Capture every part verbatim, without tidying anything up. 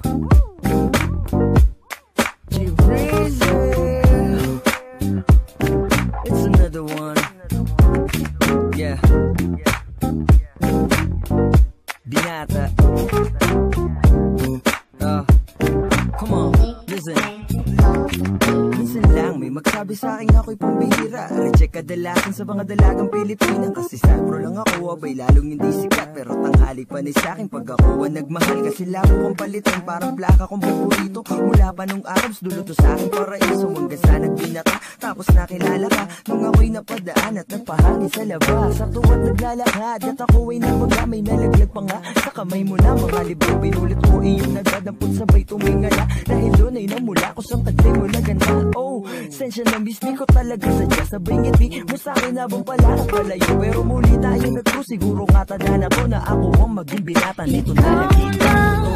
G-Breezy, it's another one. Yeah. Binata. Uh, come on, listen. Minsan lang may magsabi sa akin ako'y pambihira. Reject kadalasan sa mga dalagang Pilipina. Kasi sagro lang ako, abay lalong hindi sikat. Pero tanghali pa ni sa'kin pag ako ang nagmahal. Kasi labo kong palitan, parang plaka kong paborito. Mula pa nung Arabs, dulo to sa'kin paraiso. Hanggang sa nagbinata, tapos nakilala ka. Nung ako'y napadaan at nagpahangin sa labas. Sa tuwa't naglalakad, at ako ay nabaga. May nalaglag pa nga sa kamay mo na mga libro. Pinulit mo iyong nagdadampot sabay tumingala. Dahil doon ay namula ko sa taglay mo na ganda. Oh, sensya na miss, di ko talaga sadya. Sabay ngiti mo sa'kin habang pala palayo. Pero muli tayo nagtro, siguro nga tadhana ko na ako ang maging binata nito na nakita.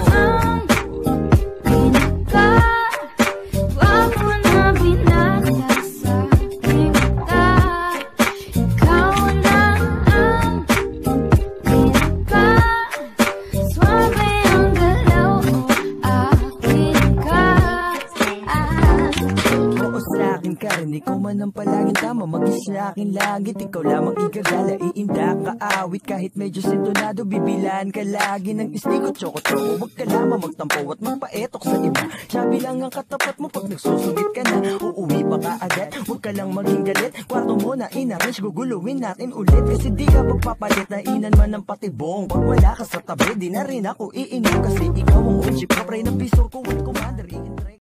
Ikaw man ang palaging tama, mag-is na akin langit. Ikaw lamang igagala, iinda ka awit. Kahit medyo sintonado, bibilaan ka lagi ng istiko. Tsoko-tsoko, wag ka lamang magtampo at magpaetok sa iba. Sabi lang ang katapat mo pag nagsusugit ka na. Uuwi pa ka agad, wag ka lang maging galit. Kwarto mo na inarrange, guguluhin natin ulit. Kasi di ka pagpapalit na inan man ng patibong. Pag wala ka sa tabi, di na rin ako iinom. Kasi ikaw ang unchip, kapray na pisor ko at commander.